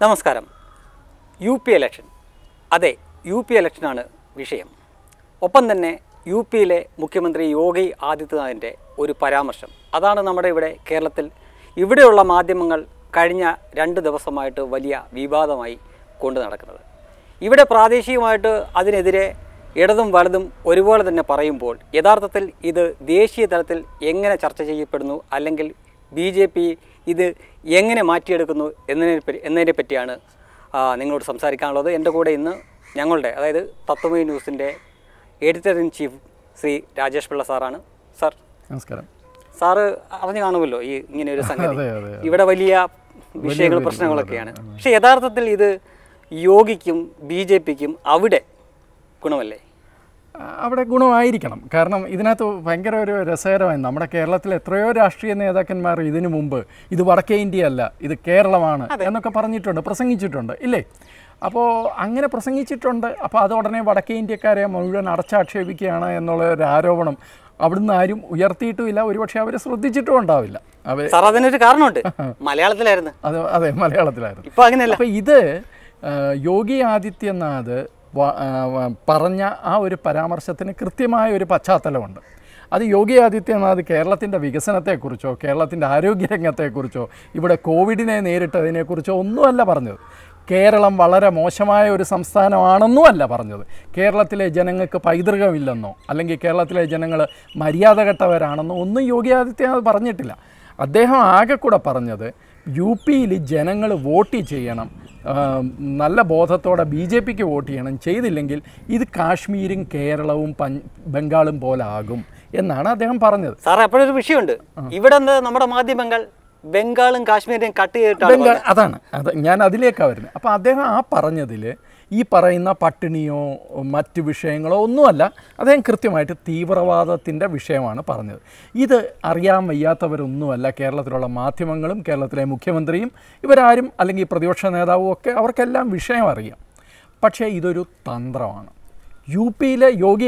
നമസ്കാരം. U P election, അതെ U P ഇലക്ഷനാണ് വിഷയം. ഒപ്പം തന്നെ യു പിയിലെ മുഖ്യമന്ത്രി യോഗി ആദിത്യനാഥിൻ്റെ ഒരു പരാമർശം, അതാണ് നമ്മുടെ ഇവിടെ കേരളത്തിൽ ഇവിടെയുള്ള മാധ്യമങ്ങൾ കഴിഞ്ഞ 2 ദിവസമായിട്ട് വലിയ വിവാദമായി കൊണ്ടു നടക്കുന്നത്. ഇവിടെ പ്രാദേശികമായിട്ട് അതിനെതിരെ ഇടതും വലതും ഒരുപോലെ തന്നെ പറയുമ്പോൾ യഥാർത്ഥത്തിൽ ഇത് ദേശീയ തലത്തിൽ എങ്ങനെ ചർച്ച ചെയ്യപ്പെടുന്നു, അല്ലെങ്കിൽ BJP ഇത് എങ്ങനെ മാറ്റിയെടുക്കുന്നു എന്നതിനെ പറ്റിയാണ് നിങ്ങളോട് സംസാരിക്കാനുള്ളത്. എൻ്റെ കൂടെ ഇന്ന് ഞങ്ങളുടെ, അതായത് തത്വമയി ന്യൂസിൻ്റെ editor in chief Shri Rajesh Pillai സാറാണ്. സാർ നമസ്കാരം. സാറ് അറിഞ്ഞു കാണുമല്ലോ ഈ ഇങ്ങനെ ഒരു സംഗതി, ഇവിടെ വലിയ വിഷയങ്ങൾ പ്രശ്നങ്ങളൊക്കെയാണ്. പക്ഷേ യഥാർത്ഥത്തിൽ ഇത് യോഗിക്കും BJPക്കും അവിടെ ഗുണമല്ലേ? അവിടെ ഗുണമായിരിക്കണം. കാരണം ഇതിനകത്ത് ഭയങ്കര ഒരു രസകരമായി, നമ്മുടെ കേരളത്തിൽ എത്രയോ രാഷ്ട്രീയ നേതാക്കന്മാർ ഇതിനു മുമ്പ് ഇത് വടക്കേ ഇന്ത്യ അല്ല, ഇത് കേരളമാണ് എന്നൊക്കെ പറഞ്ഞിട്ടുണ്ട്, പ്രസംഗിച്ചിട്ടുണ്ട് ഇല്ലേ? അപ്പോൾ അങ്ങനെ പ്രസംഗിച്ചിട്ടുണ്ട്. അപ്പോൾ അത് ഉടനെ വടക്കേ ഇന്ത്യക്കാരെ മുഴുവൻ അടച്ചാക്ഷേപിക്കുകയാണ് എന്നുള്ള ഒരു ആരോപണം അവിടുന്ന് ആരും ഉയർത്തിയിട്ടുമില്ല. ഒരുപക്ഷെ അവർ ശ്രദ്ധിച്ചിട്ടും ഉണ്ടാവില്ല. അതിനൊരു കാരണമുണ്ട്, മലയാളത്തിലായിരുന്നു. അതെ, മലയാളത്തിലായിരുന്നു. ഇപ്പോൾ അങ്ങനെയല്ല. അപ്പോൾ ഇത് യോഗി ആദിത്യനാഥ് പറഞ്ഞ ആ ഒരു പരാമർശത്തിന് കൃത്യമായ ഒരു പശ്ചാത്തലമുണ്ട്. അത് യോഗി ആദിത്യനാഥ് കേരളത്തിൻ്റെ വികസനത്തെക്കുറിച്ചോ കേരളത്തിൻ്റെ ആരോഗ്യരംഗത്തെക്കുറിച്ചോ ഇവിടെ കോവിഡിനെ നേരിട്ടതിനെക്കുറിച്ചോ ഒന്നുമല്ല പറഞ്ഞത്. കേരളം വളരെ മോശമായ ഒരു സംസ്ഥാനമാണെന്നും അല്ല പറഞ്ഞത്. കേരളത്തിലെ ജനങ്ങൾക്ക് പൈതൃകമില്ലെന്നോ അല്ലെങ്കിൽ കേരളത്തിലെ ജനങ്ങൾ മര്യാദ കെട്ടവരാണെന്നോ ഒന്നും യോഗി ആദിത്യനാഥ് പറഞ്ഞിട്ടില്ല. അദ്ദേഹം ആകെ കൂടെ പറഞ്ഞത് യു പിയിൽ ജനങ്ങൾ വോട്ട് ചെയ്യണം, നല്ല ബോധത്തോടെ BJPക്ക് വോട്ട് ചെയ്യണം, ചെയ്തില്ലെങ്കിൽ ഇത് കാശ്മീരും കേരളവും ബംഗാളും പോലെ ആകും എന്നാണ് അദ്ദേഹം പറഞ്ഞത്. സാറേ, അപ്പോഴൊരു വിഷയമുണ്ട്. ഇവിടെ നമ്മുടെ മാധ്യമങ്ങൾ ബംഗാളും കാശ്മീരും കട്ട് ചെയ്തിട്ടാണ്. അതാണ് ഞാൻ അതിലേക്കാണ് വരുന്നത്. അപ്പോൾ അദ്ദേഹം ആ പറഞ്ഞതിൽ ഈ പറയുന്ന പട്ടിണിയോ മറ്റ് വിഷയങ്ങളോ ഒന്നുമല്ല, അദ്ദേഹം കൃത്യമായിട്ട് തീവ്രവാദത്തിൻ്റെ വിഷയമാണ് പറഞ്ഞത്. ഇത് അറിയാൻ വയ്യാത്തവരൊന്നുമല്ല കേരളത്തിലുള്ള മാധ്യമങ്ങളും കേരളത്തിലെ മുഖ്യമന്ത്രിയും ഇവരാരും, അല്ലെങ്കിൽ പ്രതിപക്ഷ നേതാവും ഒക്കെ, അവർക്കെല്ലാം വിഷയം അറിയാം. പക്ഷേ ഇതൊരു തന്ത്രമാണ്. യു പിയിലെ യോഗി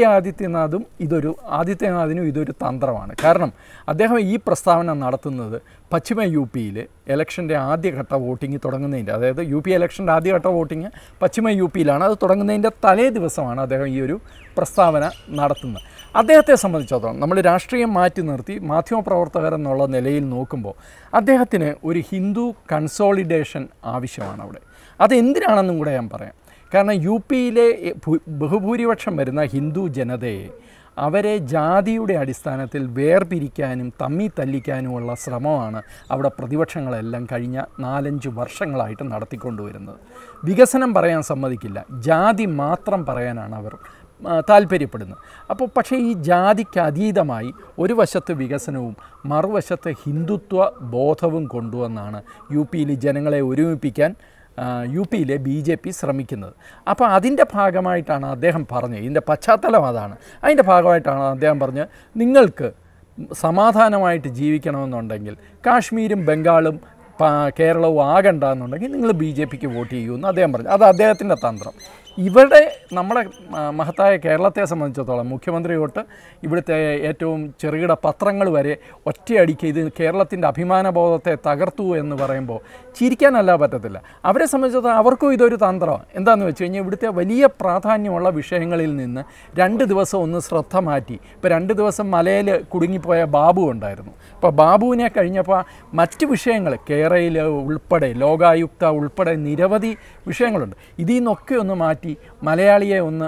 ആദിത്യനാഥിനും ഇതൊരു തന്ത്രമാണ്. കാരണം അദ്ദേഹം ഈ പ്രസ്താവന നടത്തുന്നത് പശ്ചിമ യു പിയിൽ ഇലക്ഷൻ്റെ ആദ്യഘട്ട വോട്ടിംഗ് തുടങ്ങുന്നതിൻ്റെ, അതായത് യു പി ഇലക്ഷൻ്റെ ആദ്യഘട്ട വോട്ടിംഗ് പശ്ചിമ യു പിയിലാണ്, അത് തുടങ്ങുന്നതിൻ്റെ തലേ ദിവസമാണ് അദ്ദേഹം ഈ ഒരു പ്രസ്താവന നടത്തുന്നത്. അദ്ദേഹത്തെ സംബന്ധിച്ചിടത്തോളം നമ്മൾ രാഷ്ട്രീയം മാറ്റി നിർത്തി മാധ്യമപ്രവർത്തകർ എന്നുള്ള നിലയിൽ നോക്കുമ്പോൾ അദ്ദേഹത്തിന് ഒരു ഹിന്ദു കൺസോളിഡേഷൻ ആവശ്യമാണ് അവിടെ. അതെന്തിനാണെന്നും കൂടെ ഞാൻ പറയാം. കാരണം യു പിയിലെ ബഹുഭൂരിപക്ഷം വരുന്ന ഹിന്ദു ജനതയെ അവരെ ജാതിയുടെ അടിസ്ഥാനത്തിൽ വേർപിരിക്കാനും തമ്മി തല്ലിക്കാനുമുള്ള ശ്രമമാണ് അവിടെ പ്രതിപക്ഷങ്ങളെല്ലാം കഴിഞ്ഞ 4-5 വർഷങ്ങളായിട്ട് നടത്തിക്കൊണ്ടുവരുന്നത്. വികസനം പറയാൻ സമ്മതിക്കില്ല, ജാതി മാത്രം പറയാനാണ് അവർ താല്പര്യപ്പെടുന്നത്. അപ്പോൾ പക്ഷേ ഈ ജാതിക്ക് അതീതമായി ഒരു വശത്ത് വികസനവും മറുവശത്ത് ഹിന്ദുത്വ ബോധവും കൊണ്ടുവന്നാണ് യു പിയിൽ ജനങ്ങളെ ഒരുമിപ്പിക്കാൻ യു പിയിലെ BJP ശ്രമിക്കുന്നത്. അപ്പോൾ അതിൻ്റെ ഭാഗമായിട്ടാണ് അദ്ദേഹം പറഞ്ഞത്, ഇതിൻ്റെ പശ്ചാത്തലം അതാണ്. അതിൻ്റെ ഭാഗമായിട്ടാണ് അദ്ദേഹം പറഞ്ഞത്, നിങ്ങൾക്ക് സമാധാനമായിട്ട് ജീവിക്കണമെന്നുണ്ടെങ്കിൽ കാശ്മീരും ബംഗാളും കേരളവും ആകണ്ട എന്നുണ്ടെങ്കിൽ നിങ്ങൾ BJPക്ക് വോട്ട് ചെയ്യുമെന്ന് അദ്ദേഹം പറഞ്ഞു. അത് അദ്ദേഹത്തിൻ്റെ തന്ത്രം. ഇവിടെ നമ്മുടെ മഹത്തായ കേരളത്തെ സംബന്ധിച്ചിടത്തോളം മുഖ്യമന്ത്രി തൊട്ട് ഇവിടുത്തെ ഏറ്റവും ചെറുകിട പത്രങ്ങൾ വരെ ഒറ്റയടിക്ക് ഇത് കേരളത്തിൻ്റെ അഭിമാനബോധത്തെ തകർത്തു എന്ന് പറയുമ്പോൾ ചിരിക്കാനല്ല പറ്റത്തില്ല. അവരെ സംബന്ധിച്ചിടത്തോളം അവർക്കും ഇതൊരു തന്ത്രമാണ്. എന്താണെന്ന് വെച്ച് കഴിഞ്ഞാൽ ഇവിടുത്തെ വലിയ പ്രാധാന്യമുള്ള വിഷയങ്ങളിൽ നിന്ന് 2 ദിവസം ഒന്ന് ശ്രദ്ധ മാറ്റി. ഇപ്പോൾ 2 ദിവസം മലയിൽ കുടുങ്ങിപ്പോയ ബാബു ഉണ്ടായിരുന്നു. അപ്പോൾ ബാബുവിനെ കഴിഞ്ഞപ്പോൾ മറ്റ് വിഷയങ്ങൾ കേരളയിൽ ഉൾപ്പെടെ ലോകായുക്ത ഉൾപ്പെടെ നിരവധി വിഷയങ്ങളുണ്ട്. ഇതിൽ നിന്നൊക്കെ ഒന്ന് മാറ്റി മലയാളിയെ ഒന്ന്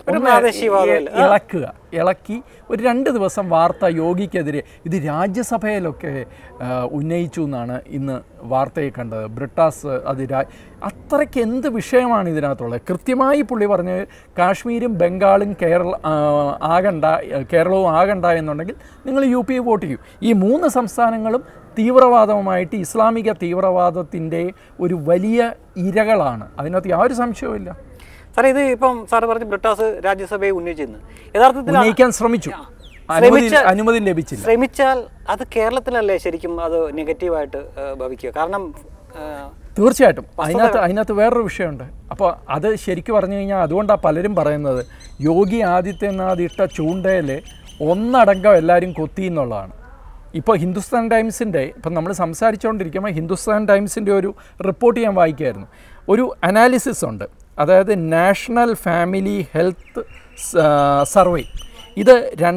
ഇളക്കി ഒരു 2 ദിവസം വാർത്ത യോഗിക്കെതിരെ ഇത് രാജ്യസഭയിലൊക്കെ ഉന്നയിച്ചു എന്നാണ് ഇന്ന് വാർത്തയെ കണ്ടത്. ബ്രിട്ടാസ് അത്രയ്ക്ക് എന്ത് വിഷയമാണ് ഇതിനകത്തുള്ളത്. കൃത്യമായി പുള്ളി പറഞ്ഞത് കാശ്മീരും ബംഗാളും കേരളവും ആകണ്ട എന്നുണ്ടെങ്കിൽ നിങ്ങൾ യു പി വോട്ട് ചെയ്യൂ. ഈ 3 സംസ്ഥാനങ്ങളും തീവ്രവാദവുമായിട്ട് ഇസ്ലാമിക തീവ്രവാദത്തിൻ്റെ ഒരു വലിയ ഇരകളാണ്. അതിനകത്ത് യാതൊരു സംശയവുമില്ല. സാറേ, ഇത് ഇപ്പം സാറ് പറഞ്ഞ് ബ്രിട്ടാസ് രാജ്യസഭയെ ഉന്നയിച്ചിരുന്നു. യഥാർത്ഥത്തിൽ ഉന്നയിക്കാൻ ശ്രമിച്ചു, അനുമതി ലഭിച്ചില്ല. ശ്രമിച്ചാൽ അത് കേരളത്തിലല്ലേ ശരിക്കും അത് നെഗറ്റീവായിട്ട് ഭവിക്കുക? കാരണം തീർച്ചയായിട്ടും അതിനകത്ത് വേറൊരു വിഷയമുണ്ട്. അപ്പോൾ അത് ശരിക്കും പറഞ്ഞു കഴിഞ്ഞാൽ അതുകൊണ്ടാണ് പലരും പറയുന്നത് യോഗി ആദിത്യനാഥ് ഇട്ട ചൂണ്ടയിൽ ഒന്നടങ്കം എല്ലാവരും കൊത്തി എന്നുള്ളതാണ്. ഇപ്പോൾ ഹിന്ദുസ്ഥാൻ ടൈംസിൻ്റെ ഇപ്പം നമ്മൾ സംസാരിച്ചുകൊണ്ടിരിക്കുമ്പോൾ ഹിന്ദുസ്ഥാൻ ടൈംസിൻ്റെ ഒരു റിപ്പോർട്ട് ഞാൻ വായിക്കുമായിരുന്നു. ഒരു അനാലിസിസ് ഉണ്ട്, അതായത് നാഷണൽ ഫാമിലി ഹെൽത്ത് സർവേ. ഇത്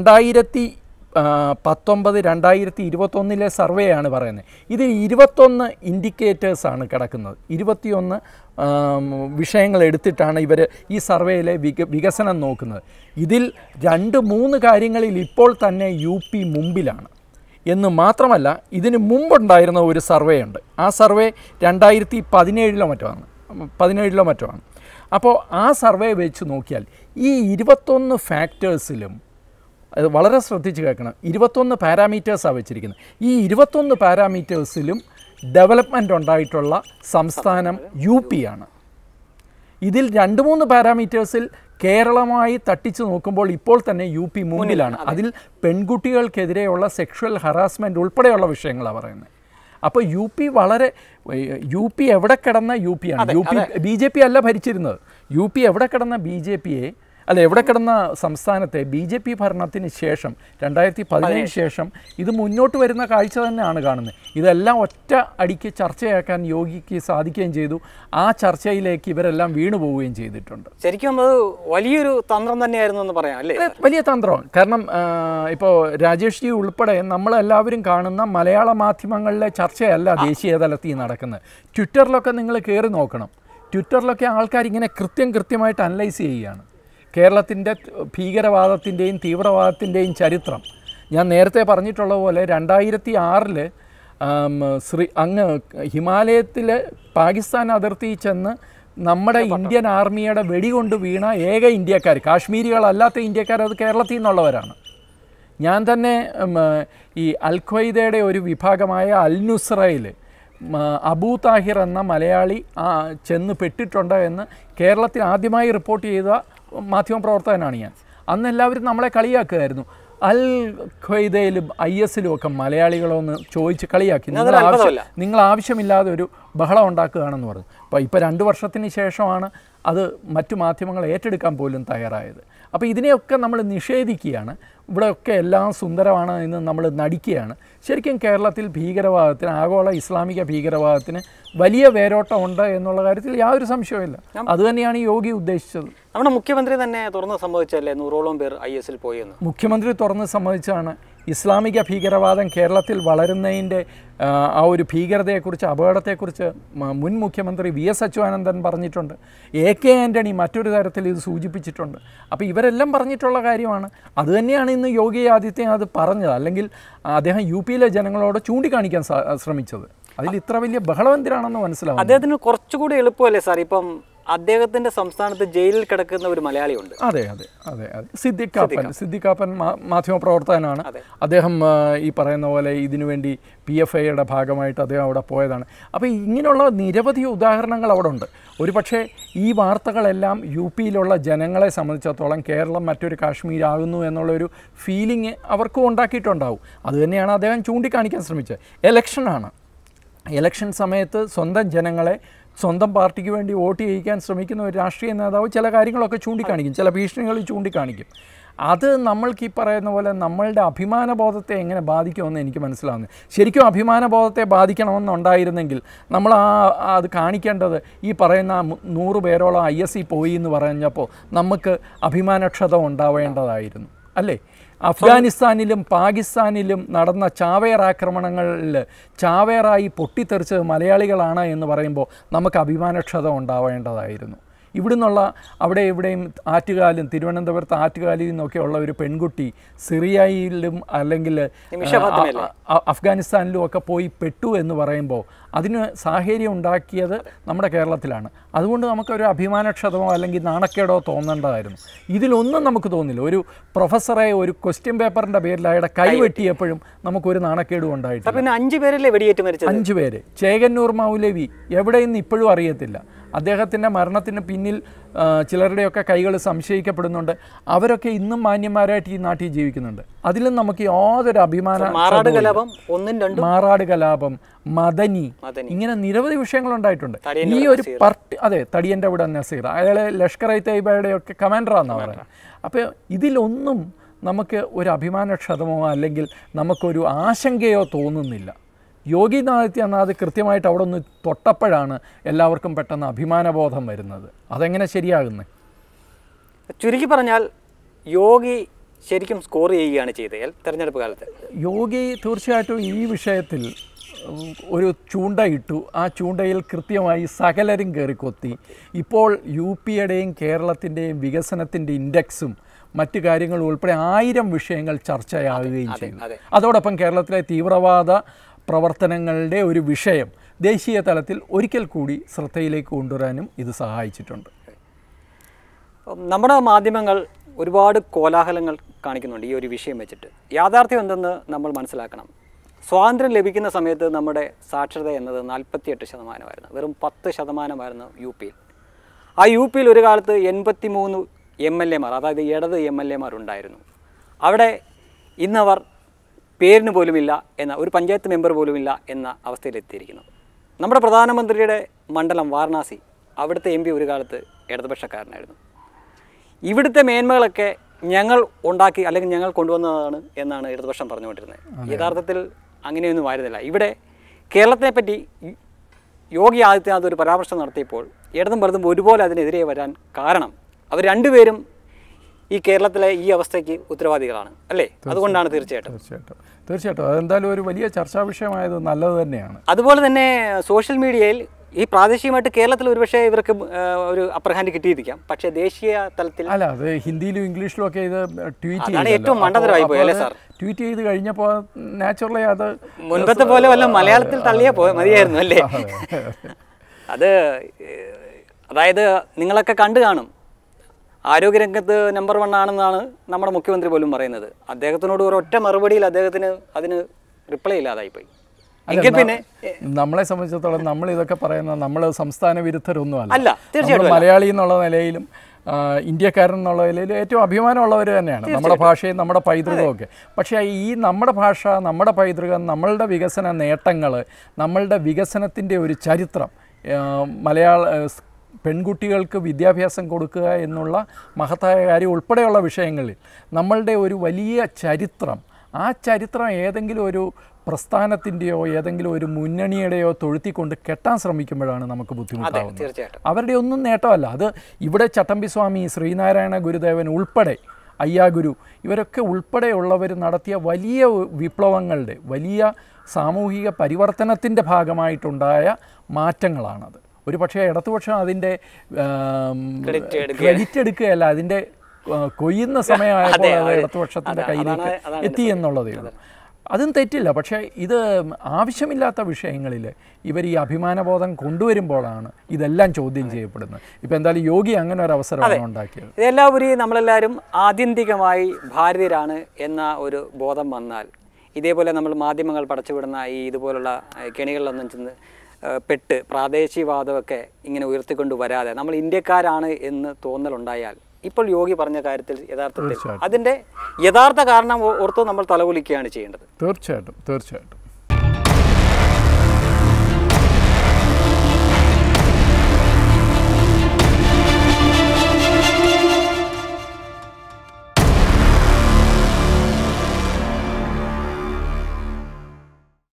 2019-2021 സർവേ ആണ് പറയുന്നത്. ഇത് 21 ഇൻഡിക്കേറ്റേഴ്സാണ് കിടക്കുന്നത്. 21 വിഷയങ്ങൾ എടുത്തിട്ടാണ് ഇവർ ഈ സർവേയിലെ വികസനം നോക്കുന്നത്. ഇതിൽ 2-3 കാര്യങ്ങളിൽ ഇപ്പോൾ തന്നെ UP മുമ്പിലാണ് എന്ന് മാത്രമല്ല, ഇതിന് മുമ്പുണ്ടായിരുന്ന ഒരു സർവേ ഉണ്ട്. ആ സർവേ 2017 മറ്റോ ആണ്. അപ്പോൾ ആ സർവേ വെച്ച് നോക്കിയാൽ ഈ 21 ഫാക്ടേഴ്സിലും, അത് വളരെ ശ്രദ്ധിച്ച് കേൾക്കണം, 21 പാരാമീറ്റേഴ്സാണ് വെച്ചിരിക്കുന്നത്. ഈ 21 പാരാമീറ്റേഴ്സിലും ഡെവലപ്മെൻറ്റ് ഉണ്ടായിട്ടുള്ള സംസ്ഥാനം UP ആണ്. ഇതിൽ 2-3 പാരാമീറ്റേഴ്സിൽ കേരളമായി തട്ടിച്ച് നോക്കുമ്പോൾ ഇപ്പോൾ തന്നെ UP മുന്നിലാണ്. അതിൽ പെൺകുട്ടികൾക്കെതിരെയുള്ള സെക്ഷൽ ഹറാസ്മെൻറ്റ് ഉൾപ്പെടെയുള്ള വിഷയങ്ങളാണ് പറയുന്നത്. അപ്പോൾ UP എവിടെ കിടന്ന UP ആണ്. BJP അല്ല ഭരിച്ചിരുന്നത്. UP എവിടെ കിടന്ന BJPയെ അല്ല, എവിടെ കിടന്ന സംസ്ഥാനത്തെ BJP ഭരണത്തിന് ശേഷം 2017 ശേഷം ഇത് മുന്നോട്ട് വരുന്ന കാഴ്ച തന്നെയാണ് കാണുന്നത്. ഇതെല്ലാം ഒറ്റ അടിക്ക് ചർച്ചയാക്കാൻ യോഗിക്ക് സാധിക്കുകയും ചെയ്തു. ആ ചർച്ചയിലേക്ക് ഇവരെല്ലാം വീണു പോവുകയും ചെയ്തിട്ടുണ്ട്. ശരിക്കും അത് വലിയൊരു തന്ത്രം തന്നെയായിരുന്നു എന്ന് പറയാം അല്ലേ? വലിയ തന്ത്രമാണ്. കാരണം ഇപ്പോൾ രാജേഷ് ജി ഉൾപ്പെടെ നമ്മളെല്ലാവരും കാണുന്ന മലയാള മാധ്യമങ്ങളിലെ ചർച്ചയല്ല ദേശീയ തലത്തിൽ നടക്കുന്നത്. ട്വിറ്ററിലൊക്കെ നിങ്ങൾ കയറി നോക്കണം. ട്വിറ്ററിലൊക്കെ ആൾക്കാർ ഇങ്ങനെ കൃത്യമായിട്ട് അനലൈസ് ചെയ്യുകയാണ് കേരളത്തിൻ്റെ ഭീകരവാദത്തിൻ്റെയും തീവ്രവാദത്തിൻ്റെയും ചരിത്രം. ഞാൻ നേരത്തെ പറഞ്ഞിട്ടുള്ള പോലെ 2006 അങ്ങ് ഹിമാലയത്തിൽ പാകിസ്ഥാൻ അതിർത്തിയിൽ ചെന്ന് നമ്മുടെ ഇന്ത്യൻ ആർമിയുടെ വെടികൊണ്ട് വീണ ഏക ഇന്ത്യക്കാർ, കാശ്മീരികളല്ലാത്ത ഇന്ത്യക്കാർ, അത് കേരളത്തിൽ നിന്നുള്ളവരാണ്. ഞാൻ തന്നെ ഈ അൽ ഖ്വയ്ദയുടെ ഒരു വിഭാഗമായ അൽ നുസ്രയിൽ അബൂ താഹിർ എന്ന മലയാളി ചെന്ന് പെട്ടിട്ടുണ്ട് എന്ന് കേരളത്തിൽ ആദ്യമായി റിപ്പോർട്ട് ചെയ്ത മാധ്യമപ്രവർത്തകനാണ് ഞാൻ. അന്ന് എല്ലാവരും നമ്മളെ കളിയാക്കുമായിരുന്നു. അൽ ഖ്വയ്ദയിലും IS-ലും ഒക്കെ മലയാളികളൊന്ന് ചോദിച്ച് കളിയാക്കി, നിങ്ങൾ ആവശ്യമില്ലാതെ ഒരു ബഹളം ഉണ്ടാക്കുകയാണെന്ന് പറഞ്ഞു. ഇപ്പോൾ 2 വർഷത്തിന് ശേഷമാണ് അത് മറ്റു മാധ്യമങ്ങൾ ഏറ്റെടുക്കാൻ പോലും തയ്യാറായത്. അപ്പോൾ ഇതിനെയൊക്കെ നമ്മൾ നിഷേധിക്കുകയാണ്. ഇവിടെയൊക്കെ എല്ലാം സുന്ദരമാണ് എന്ന് നമ്മൾ നടിക്കുകയാണ്. ശരിക്കും കേരളത്തിൽ ഭീകരവാദത്തിന്, ആഗോള ഇസ്ലാമിക ഭീകരവാദത്തിന് വലിയ വേരോട്ടം ഉണ്ട് എന്നുള്ള കാര്യത്തിൽ യാതൊരു സംശയവുമില്ല. അതുതന്നെയാണ് യോഗി ഉദ്ദേശിച്ചത്. നമ്മുടെ മുഖ്യമന്ത്രി തന്നെ തുറന്ന് സമ്മതിച്ചല്ലേ 100ഓളം പേർ IS-ൽ പോയെന്ന്? മുഖ്യമന്ത്രി തുറന്ന് സമ്മതിച്ചാണ്. ഇസ്ലാമിക ഭീകരവാദം കേരളത്തിൽ വളരുന്നതിൻ്റെ ആ ഒരു ഭീകരതയെക്കുറിച്ച്, അപകടത്തെക്കുറിച്ച് മുൻ മുഖ്യമന്ത്രി VS അച്യുതാനന്ദൻ പറഞ്ഞിട്ടുണ്ട്. AK ആൻ്റണി മറ്റൊരു തരത്തിൽ ഇത് സൂചിപ്പിച്ചിട്ടുണ്ട്. അപ്പോൾ ഇവരെല്ലാം പറഞ്ഞിട്ടുള്ള കാര്യമാണ്. അതുതന്നെയാണ് ഇന്ന് യോഗി ആദിത്യനാഥ് പറഞ്ഞത്. അല്ലെങ്കിൽ അദ്ദേഹം UP-യിലെ ജനങ്ങളോട് ചൂണ്ടിക്കാണിക്കാൻ ശ്രമിച്ചത്. അതിൽ ഇത്ര വലിയ ബഹളം എന്തിനാണെന്ന് മനസ്സിലാവും. അദ്ദേഹത്തിന് കുറച്ചുകൂടി എളുപ്പമല്ലേ സാർ? ഇപ്പം അദ്ദേഹത്തിൻ്റെ സംസ്ഥാനത്ത് ജയിലിൽ കിടക്കുന്ന ഒരു മലയാളിയുണ്ട്. അതെ. സിദ്ദിഖാപ്പൻ മാധ്യമപ്രവർത്തകനാണ്. അദ്ദേഹം ഈ പറയുന്ന പോലെ ഇതിനുവേണ്ടി PFIയുടെ ഭാഗമായിട്ട് അദ്ദേഹം അവിടെ പോയതാണ്. അപ്പോൾ ഇങ്ങനെയുള്ള നിരവധി ഉദാഹരണങ്ങൾ അവിടെ ഉണ്ട്. ഒരുപക്ഷെ ഈ വാർത്തകളെല്ലാം UP-യിലുള്ള ജനങ്ങളെ സംബന്ധിച്ചിടത്തോളം കേരളം മറ്റൊരു കാശ്മീർ ആകുന്നു എന്നുള്ളൊരു ഫീലിംഗ് അവർക്കും ഉണ്ടാക്കിയിട്ടുണ്ടാവും. അതുതന്നെയാണ് അദ്ദേഹം ചൂണ്ടിക്കാണിക്കാൻ ശ്രമിച്ചത്. ഇലക്ഷൻ സമയത്ത് സ്വന്തം ജനങ്ങളെ സ്വന്തം പാർട്ടിക്ക് വേണ്ടി വോട്ട് ചെയ്യിക്കാൻ ശ്രമിക്കുന്ന ഒരു രാഷ്ട്രീയ നേതാവ് ചില കാര്യങ്ങളൊക്കെ ചൂണ്ടിക്കാണിക്കും, ചില ഭീഷണികൾ ചൂണ്ടിക്കാണിക്കും. അത് നമ്മൾക്ക് ഈ പറയുന്ന പോലെ നമ്മളുടെ അഭിമാനബോധത്തെ എങ്ങനെ ബാധിക്കുമെന്ന് എനിക്ക് മനസ്സിലാവുന്നത്. ശരിക്കും അഭിമാനബോധത്തെ ബാധിക്കണമെന്നുണ്ടായിരുന്നെങ്കിൽ നമ്മൾ അത് കാണിക്കേണ്ടത് ഈ പറയുന്ന 100 പേരോളം IS-ൽ പോയി എന്ന് പറഞ്ഞപ്പോൾ നമുക്ക് അഭിമാനക്ഷത ഉണ്ടാവേണ്ടതായിരുന്നു അല്ലേ? അഫ്ഗാനിസ്ഥാനിലും പാകിസ്ഥാനിലും നടന്ന ചാവേർ ആക്രമണങ്ങളിൽ ചാവേറായി പൊട്ടിത്തെറിച്ചത് മലയാളികളാണ് എന്ന് പറയുമ്പോൾ നമുക്ക് അഭിമാനക്ഷത ഉണ്ടാവേണ്ടതായിരുന്നു. ഇവിടുന്നുള്ള ഇവിടെയും ആറ്റുകാലും തിരുവനന്തപുരത്ത് ആറ്റുകാലിൽ നിന്നൊക്കെയുള്ള ഒരു പെൺകുട്ടി സിറിയയിലും അല്ലെങ്കിൽ അഫ്ഗാനിസ്ഥാനിലും ഒക്കെ പോയി പെട്ടു എന്ന് പറയുമ്പോൾ അതിന് സാഹചര്യം ഉണ്ടാക്കിയത് നമ്മുടെ കേരളത്തിലാണ്. അതുകൊണ്ട് നമുക്കൊരു അഭിമാനക്ഷതമോ അല്ലെങ്കിൽ നാണക്കേടോ തോന്നേണ്ടതായിരുന്നു. ഇതിലൊന്നും നമുക്ക് തോന്നില്ല. ഒരു പ്രൊഫസറെ ഒരു ക്വസ്റ്റ്യൻ പേപ്പറിൻ്റെ പേരിൽ അയാളുടെ കൈ വെട്ടിയപ്പോഴും നമുക്കൊരു നാണക്കേടും ഉണ്ടായിട്ടില്ല. പിന്നെ 5 പേരല്ലേ വെടിയേറ്റ് മരിച്ചത്? 5 പേര്. ചേകന്നൂർ മൗലവി എവിടെയെന്ന് ഇപ്പോഴും അറിയത്തില്ല. അദ്ദേഹത്തിൻ്റെ മരണത്തിന് പിന്നിൽ ചിലരുടെയൊക്കെ കൈകൾ സംശയിക്കപ്പെടുന്നുണ്ട്. അവരൊക്കെ ഇന്നും മാന്യന്മാരായിട്ട് ഈ നാട്ടിൽ ജീവിക്കുന്നുണ്ട്. അതിലും നമുക്ക് യാതൊരു മാറാട് കലാപം, മദനി, ഇങ്ങനെ നിരവധി വിഷയങ്ങളുണ്ടായിട്ടുണ്ട്. ഈ ഒരു തടിയൻ്റെ ഇവിടെ നസീർ, അയാളെ ലഷ്കർ-ഇ-തയ്യബയുടെ ഒക്കെ കമാൻഡറാണെന്നാണ് പറയുന്നത്. അപ്പോൾ ഇതിലൊന്നും നമുക്ക് ഒരു അഭിമാനക്ഷതമോ അല്ലെങ്കിൽ നമുക്കൊരു ആശങ്കയോ തോന്നുന്നില്ല. യോഗി ആദിത്യനാഥ് കൃത്യമായിട്ട് അവിടെ ഒന്ന് തൊട്ടപ്പോഴാണ് എല്ലാവർക്കും പെട്ടെന്ന് അഭിമാനബോധം വരുന്നത്. അതെങ്ങനെ ശരിയാകുന്നത്? ചുരുക്കി പറഞ്ഞാൽ യോഗി ശരിക്കും സ്കോർ ചെയ്യുകയാണ് ചെയ്തത് തെരഞ്ഞെടുപ്പ് കാലത്ത്. യോഗി തീർച്ചയായിട്ടും ഈ വിഷയത്തിൽ ഒരു ചൂണ്ടയിട്ടു. ആ ചൂണ്ടയിൽ കൃത്യമായി സകലരും കയറിക്കൊത്തി. ഇപ്പോൾ UPയുടെയും കേരളത്തിൻ്റെയും വികസനത്തിൻ്റെ ഇൻഡെക്സും മറ്റു കാര്യങ്ങളും ഉൾപ്പെടെ 1000 വിഷയങ്ങൾ ചർച്ചയാകുകയും ചെയ്തു. അതോടൊപ്പം കേരളത്തിലെ തീവ്രവാദ പ്രവർത്തനങ്ങളുടെ ഒരു വിഷയം ദേശീയ തലത്തിൽ ഒരിക്കൽ കൂടി ശ്രദ്ധയിലേക്ക് കൊണ്ടുവരാനും ഇത് സഹായിച്ചിട്ടുണ്ട്. നമ്മുടെ മാധ്യമങ്ങൾ ഒരുപാട് കോലാഹലങ്ങൾ കാണിക്കുന്നുണ്ട് ഈ ഒരു വിഷയം വെച്ചിട്ട്. യാഥാർത്ഥ്യം എന്തെന്ന് നമ്മൾ മനസ്സിലാക്കണം. സ്വാതന്ത്ര്യം ലഭിക്കുന്ന സമയത്ത് നമ്മുടെ സാക്ഷരത എന്നത് 48%, വെറും 10% UPയിൽ. ആ UPയിൽ ഒരു കാലത്ത് 83 MLA മാർ, അതായത് ഇടത് MLA മാർ ഉണ്ടായിരുന്നു. അവിടെ ഇന്നവർ പേരിന് പോലുമില്ല എന്ന, ഒരു പഞ്ചായത്ത് മെമ്പർ പോലുമില്ല എന്ന അവസ്ഥയിലെത്തിയിരിക്കുന്നു. നമ്മുടെ പ്രധാനമന്ത്രിയുടെ മണ്ഡലം വാരണാസി, അവിടുത്തെ MP ഒരു കാലത്ത് ഇടതുപക്ഷക്കാരനായിരുന്നു. ഇവിടുത്തെ മേന്മകളൊക്കെ ഞങ്ങൾ ഉണ്ടാക്കി അല്ലെങ്കിൽ ഞങ്ങൾ കൊണ്ടുവന്നതാണ് എന്നാണ് ഇടതുപക്ഷം പറഞ്ഞുകൊണ്ടിരുന്നത്. യഥാർത്ഥത്തിൽ അങ്ങനെയൊന്നും ആയിരുന്നില്ല. ഇവിടെ കേരളത്തിനെ പറ്റി യോഗി ആദിത്യനാഥ് ഒരു പരാമർശം നടത്തിയപ്പോൾ ഇടതും വലതും ഒരുപോലെ അതിനെതിരെ വരാൻ കാരണം അവർ രണ്ടുപേരും ഈ കേരളത്തിലെ ഈ അവസ്ഥയ്ക്ക് ഉത്തരവാദികളാണ്, അല്ലേ? അതുകൊണ്ടാണ് തീർച്ചയായിട്ടും. അതെന്തായാലും ഒരു വലിയ ചർച്ചാ വിഷയമായത് നല്ലത് തന്നെയാണ്. അതുപോലെ തന്നെ സോഷ്യൽ മീഡിയയിൽ ഈ പ്രാദേശികമായിട്ട് കേരളത്തിൽ ഒരുപക്ഷെ ഇവർക്ക് ഒരു അപ്പർ ഹാൻഡ് കിട്ടിയിരിക്കാം, പക്ഷേ ദേശീയ തലത്തിൽ അല്ല, അത് ഹിന്ദിയിലും ഇംഗ്ലീഷിലും ഒക്കെ ഇത് ട്വീറ്റ് ഏറ്റവും മണ്ടത്തരമായി പോയി, അല്ലേ സാർ? ട്വീറ്റ് ചെയ്ത് കഴിഞ്ഞപ്പോൾ നാച്ചുറലി അത് മുൻപത്തെ പോലെ വല്ല മലയാളത്തിൽ തള്ളിയാൽ മതിയായിരുന്നു, അല്ലേ? അത് അതായത് നിങ്ങളൊക്കെ കണ്ടു കാണും, ആരോഗ്യരംഗത്ത് നമ്പർ 1 ആണെന്നാണ് നമ്മുടെ മുഖ്യമന്ത്രി പോലും പറയുന്നത്. അദ്ദേഹത്തിനോട് ഒരൊറ്റ മറുപടിയിൽ അദ്ദേഹത്തിന് അതിന് റിപ്ലൈ ഇല്ലാതായിപ്പോയി. പിന്നെ നമ്മളെ സംബന്ധിച്ചിടത്തോളം നമ്മൾ ഇതൊക്കെ പറയുന്ന നമ്മൾ സംസ്ഥാന വിരുദ്ധരൊന്നും അല്ല, തീർച്ചയായിട്ടും മലയാളി എന്നുള്ള നിലയിലും ഇന്ത്യക്കാരൻ എന്നുള്ള നിലയിലും ഏറ്റവും അഭിമാനമുള്ളവർ തന്നെയാണ്. നമ്മുടെ ഭാഷയും നമ്മുടെ പൈതൃകവും ഒക്കെ. പക്ഷേ ഈ നമ്മുടെ ഭാഷ, നമ്മുടെ പൈതൃകം, നമ്മളുടെ വികസന നേട്ടങ്ങൾ, നമ്മളുടെ വികസനത്തിൻ്റെ ഒരു ചരിത്രം, പെൺകുട്ടികൾക്ക് വിദ്യാഭ്യാസം കൊടുക്കുക എന്നുള്ള മഹത്തായ കാര്യം ഉൾപ്പെടെയുള്ള വിഷയങ്ങളിൽ നമ്മളുടെ ഒരു വലിയ ചരിത്രം, ആ ചരിത്രം ഏതെങ്കിലും ഒരു പ്രസ്ഥാനത്തിൻ്റെയോ ഏതെങ്കിലും ഒരു മുന്നണിയുടെയോ തൊഴുത്തിക്കൊണ്ട് കെട്ടാൻ ശ്രമിക്കുമ്പോഴാണ് നമുക്ക് ബുദ്ധിമുട്ടാവുന്നത്. അവരുടെ ഒന്നും നേട്ടമല്ല അത്. ഇവിടെ ചട്ടമ്പി സ്വാമി, ശ്രീനാരായണ ഗുരുദേവൻ ഉൾപ്പെടെ, അയ്യാഗുരു, ഇവരൊക്കെ ഉൾപ്പെടെയുള്ളവർ നടത്തിയ വലിയ വിപ്ലവങ്ങളുടെ, വലിയ സാമൂഹിക പരിവർത്തനത്തിൻ്റെ ഭാഗമായിട്ടുണ്ടായ മാറ്റങ്ങളാണത്. ഒരു പക്ഷേ ഇടതുപക്ഷം അതിൻ്റെ ക്രെഡിറ്റ് എടുക്കുകയല്ല, അതിൻ്റെ കൊയ്യുന്ന സമയമായപ്പോൾ അത് ഇടതുപക്ഷത്തിൻ്റെ കയ്യിലേക്ക് എത്തി എന്നുള്ളതേ ഉള്ളൂ. അതും തെറ്റില്ല. പക്ഷേ ഇത് ആവശ്യമില്ലാത്ത വിഷയങ്ങളിൽ ഇവർ ഈ അഭിമാനബോധം കൊണ്ടുവരുമ്പോഴാണ് ഇതെല്ലാം ചോദ്യം ചെയ്യപ്പെടുന്നത്. ഇപ്പോൾ എന്തായാലും യോഗി അങ്ങനെ ഒരു അവസരമാണ് ഉണ്ടാക്കിയത്. ഇതെല്ലാവരും നമ്മളെല്ലാവരും ആത്യന്തികമായി ഭാരതീയരാണ് എന്ന ഒരു ബോധം വന്നാൽ, ഇതേപോലെ നമ്മൾ മാധ്യമങ്ങൾ പടച്ചുവിടുന്ന ഈ ഇതുപോലുള്ള കെണികളിലൊന്നും ചെന്ന് പെട്ട് പ്രാദേശികവാദമൊക്കെ ഇങ്ങനെ ഉയർത്തിക്കൊണ്ട് വരാതെ നമ്മൾ ഇന്ത്യക്കാരാണ് എന്ന് തോന്നലുണ്ടായാൽ, ഇപ്പോൾ യോഗി പറഞ്ഞ കാര്യത്തിൽ യഥാർത്ഥത്തിൽ അതിൻ്റെ യഥാർത്ഥ കാരണം ഓർത്ത് നമ്മൾ തലകുലിക്കുകയാണ് ചെയ്യേണ്ടത്. തീർച്ചയായിട്ടും.